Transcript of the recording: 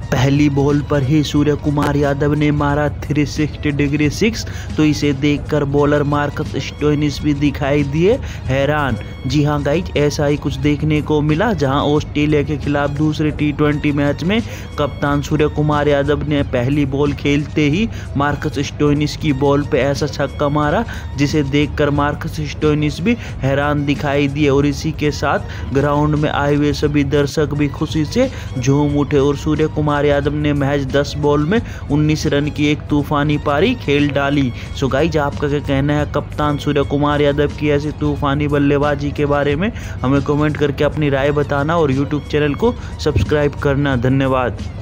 पहली बॉल पर ही सूर्य कुमार यादव ने मारा 360 डिग्री सिक्स, तो इसे देखकर बॉलर मार्कस स्टोइनिस भी दिखाई दिए हैरान। जी हां गाइज, ऐसा ही कुछ देखने को मिला जहां ऑस्ट्रेलिया के खिलाफ दूसरे T20 मैच में कप्तान सूर्य कुमार यादव ने पहली बॉल खेलते ही मार्कस स्टोइनिस की बॉल पे ऐसा छक्का मारा जिसे देखकर मार्कस स्टोइनिस भी हैरान दिखाई दिए और इसी के साथ ग्राउंड में आए हुए सभी दर्शक भी खुशी से झूम उठे और सूर्य कुमार यादव ने महज 10 बॉल में 19 रन की एक तूफानी पारी खेल डाली। सो गाइज, आपका क्या कहना है कप्तान सूर्य कुमार यादव की ऐसी तूफानी बल्लेबाजी के बारे में? हमें कमेंट करके अपनी राय बताना और यूट्यूब चैनल को सब्सक्राइब करना। धन्यवाद।